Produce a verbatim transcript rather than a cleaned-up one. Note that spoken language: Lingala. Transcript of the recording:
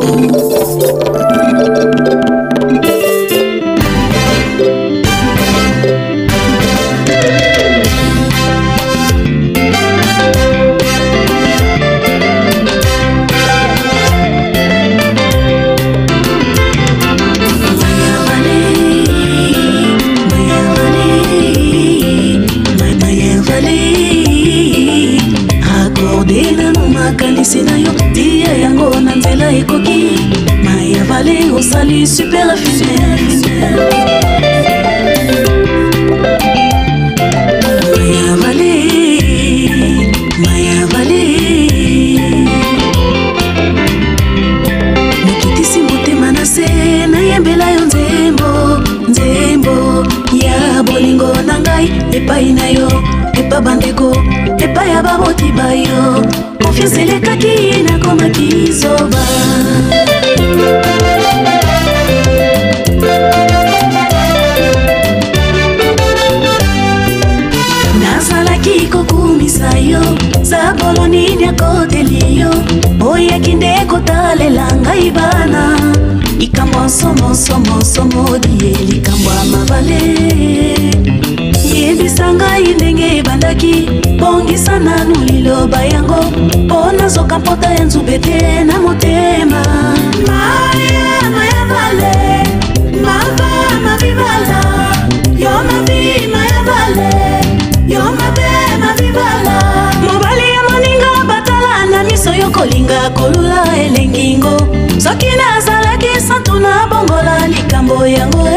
Sali super raffiné. Maya Valley, Maya Valley. Nikitisi motema na se na yembela yo nzembo, nzembo ya bolingo na ngai epai na yo, epa bandeko, epa ya baboti bayo. Confiance elekaki na komaki zoba. Nazalaki kokumisa yo sabolo nini akoteli yo oya kinde kotalela ngai bana likambo somo somo somo die likambo amabale yebisa ngai ndenge bandaki bongisa nanu liloba yango pona zoka mpota ya nzubete na motema Maya Maya Valley mava mavibala yo mavi Maya Valley yo mabe mavibala mobali ya moninga batala na miso yo kolinga kolula elengingo soki nazalaki santu na bongola likambo yango